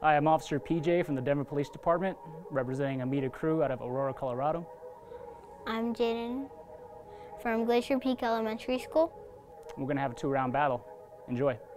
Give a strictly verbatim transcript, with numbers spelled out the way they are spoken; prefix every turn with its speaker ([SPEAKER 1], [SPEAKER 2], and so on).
[SPEAKER 1] Hi, I'm Officer P J from the Denver Police Department, representing a meter crew out of Aurora, Colorado.
[SPEAKER 2] I'm Jayden from Glacier Peak Elementary School.
[SPEAKER 1] We're going to have a two-round battle. Enjoy.